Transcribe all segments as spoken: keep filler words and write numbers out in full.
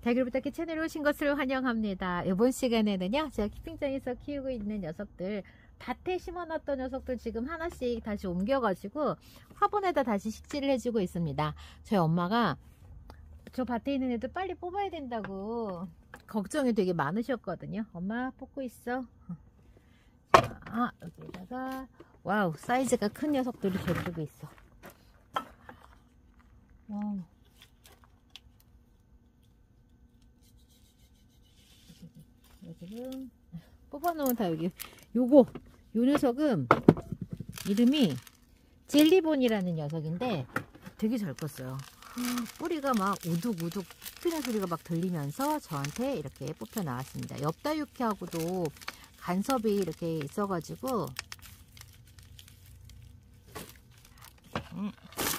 달걀부탁기 채널에 오신 것을 환영합니다. 이번 시간에는요, 제가 키핑장에서 키우고 있는 녀석들, 밭에 심어놨던 녀석들 지금 하나씩 다시 옮겨가지고 화분에다 다시 식재를 해주고 있습니다. 저희 엄마가 저 밭에 있는 애들 빨리 뽑아야 된다고 걱정이 되게 많으셨거든요. 엄마 뽑고 있어. 아, 여기다가 와우, 사이즈가 큰 녀석들이 저쪽에 있어. 와우. 지금 뽑아놓은 다 여기. 요거 요 녀석은 이름이 젤리본이라는 녀석인데 되게 잘 컸어요. 음, 뿌리가 막 우둑우둑 튀는 소리가 막 들리면서 저한테 이렇게 뽑혀 나왔습니다. 엽다육회하고도 간섭이 이렇게 있어가지고 음.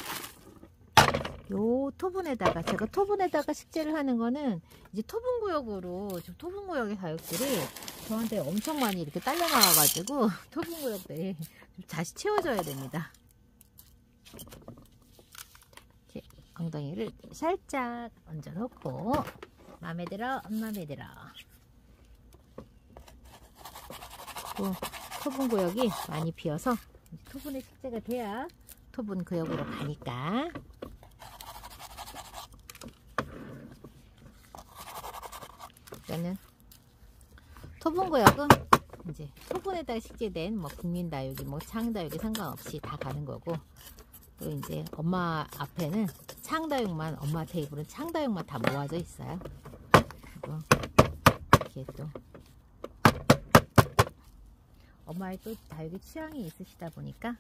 요 토분에다가, 제가 토분에다가 식재를 하는 거는 이제 토분구역으로, 지금 토분구역의 가격들이 저한테 엄청 많이 이렇게 딸려 나와가지고 토분구역들이 다시 채워져야 됩니다. 이렇게 엉덩이를 살짝 얹어놓고, 맘에 들어, 맘에 들어. 또 토분구역이 많이 비어서 토분의 식재가 돼야 토분구역으로 가니까. 이거는 토분구역은 이제 토분에다가 식재된 뭐 국민다육이 뭐 창다육이 상관없이 다 가는 거고, 또 이제 엄마 앞에는 창다육만, 엄마 테이블은 창다육만 다 모아져 있어요. 그리고 이렇게 또 엄마의 또 다육이 취향이 있으시다 보니까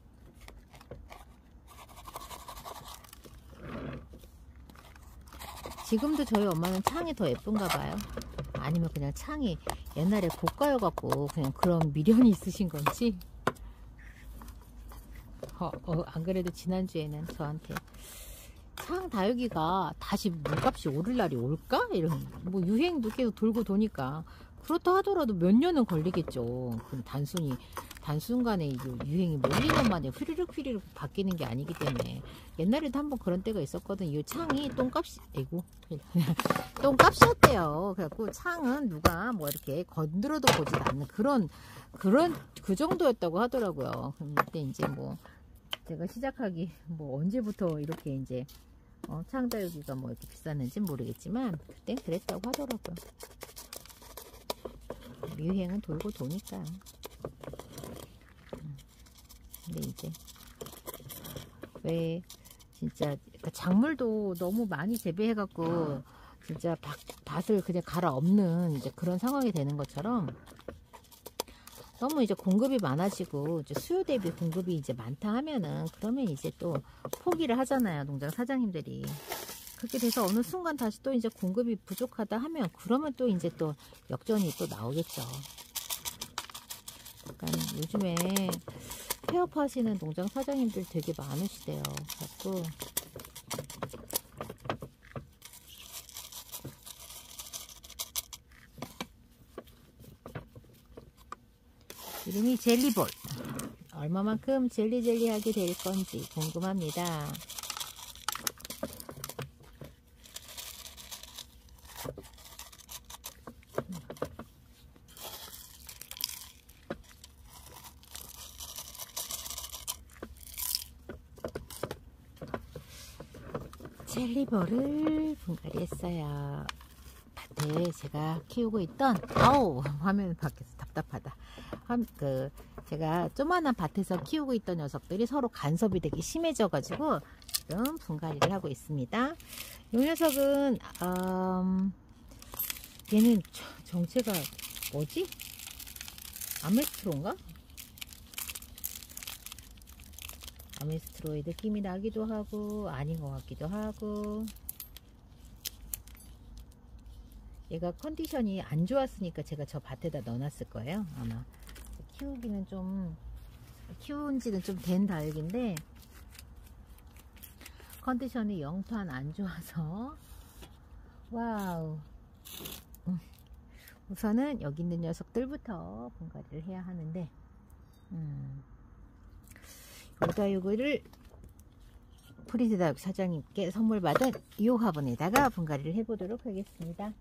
지금도 저희 엄마는 창이 더 예쁜가 봐요. 아니면 그냥 창이 옛날에 고가여 갖고 그냥 그런 미련이 있으신 건지. 어, 어, 안 그래도 지난주에는 저한테 창 다육이가 다시 물값이 오를 날이 올까? 이런, 뭐 유행도 계속 돌고 도니까 그렇다 하더라도 몇 년은 걸리겠죠. 단순히 단순간에 유행이 몇 년 만에 휘리륵 휘리륵 바뀌는 게 아니기 때문에. 옛날에도 한번 그런 때가 있었거든. 이 창이 똥값이, 아이고, 똥값이었대요. 그래갖고 창은 누가 뭐 이렇게 건드려도 보지도 않는 그런, 그런, 그 정도였다고 하더라고요. 근데 이제 뭐, 제가 시작하기, 뭐 언제부터 이렇게 이제, 어, 창다육이가 뭐 이렇게 비쌌는지 모르겠지만, 그땐 그랬다고 하더라고요. 유행은 돌고 도니까. 근데 이제 왜 진짜 작물도 너무 많이 재배해 갖고 진짜 밭, 밭을 그냥 갈아엎는 이제 그런 상황이 되는 것처럼, 너무 이제 공급이 많아지고 이제 수요 대비 공급이 이제 많다 하면은, 그러면 이제 또 포기를 하잖아요, 농장 사장님들이. 그렇게 돼서 어느 순간 다시 또 이제 공급이 부족하다 하면, 그러면 또 이제 또 역전이 또 나오겠죠. 약간 요즘에 폐업하시는 농장 사장님들 되게 많으시대요. 자꾸 이름이 젤리볼. 얼마만큼 젤리젤리하게 될 건지 궁금합니다. 젤리볼을 분갈이했어요. 밭에 제가 키우고 있던, 아우, 화면 밖에서 답답하다. 한, 그 제가 조만한 밭에서 키우고 있던 녀석들이 서로 간섭이 되게 심해져 가지고 지금 분갈이를 하고 있습니다. 이 녀석은 음, 얘는 정체가 뭐지? 아메스트로인가? 아메스트로의 느낌이 나기도 하고 아닌 것 같기도 하고. 얘가 컨디션이 안 좋았으니까 제가 저 밭에다 넣어놨을 거예요. 아마 키우기는 좀, 키운 지는 좀 된 다육인데 컨디션이 영판 안 좋아서. 와우. 우선은 여기 있는 녀석들부터 분갈이를 해야 하는데, 음, 요다육을 프리즈다육 사장님께 선물 받은 이 화분에다가 분갈이를 해보도록 하겠습니다.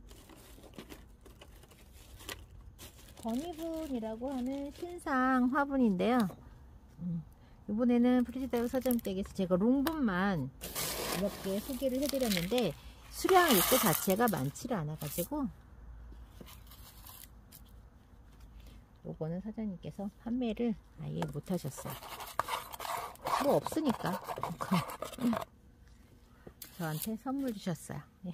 건이분이라고 하는 신상 화분인데요. 음, 이번에는 프리즈다육 사장님께서 제가 롱분만 몇 개 소개를 해드렸는데 수량 입구 자체가 많지를 않아 가지고 요거는 사장님께서 판매를 아예 못 하셨어요. 뭐 없으니까 저한테 선물 주셨어요. 네.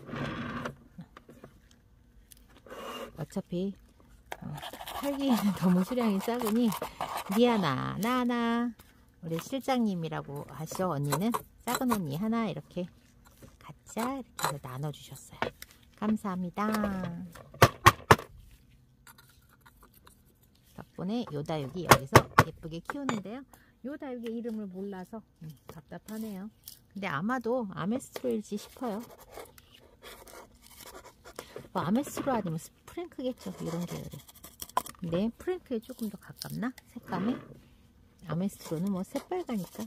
어차피 어, 팔기에는 너무 수량이 작으니 니하나 나나 우리 실장님이라고 하시죠. 언니는 작은 언니 하나 이렇게 각자 이렇게 해서 나눠주셨어요. 감사합니다. 덕분에 요 다육이 여기서 예쁘게 키우는데요. 요 다육의 이름을 몰라서 음, 답답하네요. 근데 아마도 아메스트로일지 싶어요. 뭐 아메스트로 아니면 스프랭크겠죠. 이런 계열이. 근데 프랭크에 조금 더 가깝나? 색감이? 아메스트로는 뭐 새빨가니까.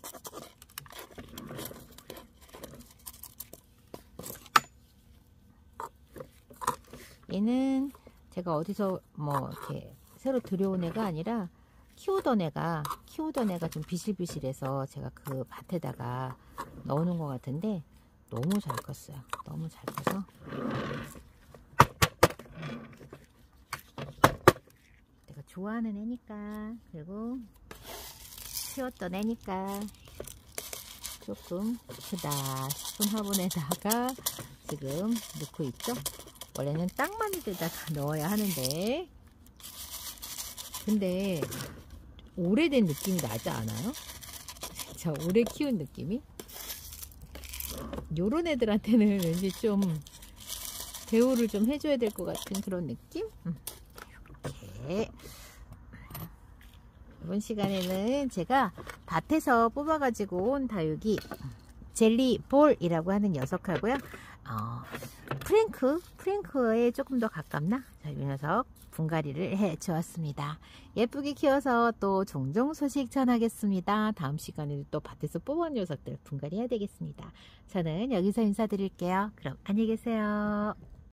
얘는 제가 어디서 뭐 이렇게 새로 들여온 애가 아니라 키우던 애가 키우던 애가 좀 비실비실해서 제가 그 밭에다가 넣어놓은 것 같은데 너무 잘 컸어요. 너무 잘 커서 내가 좋아하는 애니까, 그리고 키웠던 애니까 조금 크다 싶은 화분에다가 지금 넣고 있죠. 원래는 땅 많이 데다가 넣어야 하는데, 근데 오래된 느낌이 나지 않아요? 진짜 오래 키운 느낌이? 요런 애들한테는 왠지 좀 대우를 좀 해줘야 될 것 같은 그런 느낌? 이렇게 이번 시간에는 제가 밭에서 뽑아가지고 온 다육이 젤리볼이라고 하는 녀석하고요. 어, 프랭크, 프랭크에 조금 더 가깝나? 자, 이 녀석 분갈이를 해 주었습니다. 예쁘게 키워서 또 종종 소식 전하겠습니다. 다음 시간에도 또 밭에서 뽑아온 녀석들 분갈이 해야 되겠습니다. 저는 여기서 인사드릴게요. 그럼 안녕히 계세요.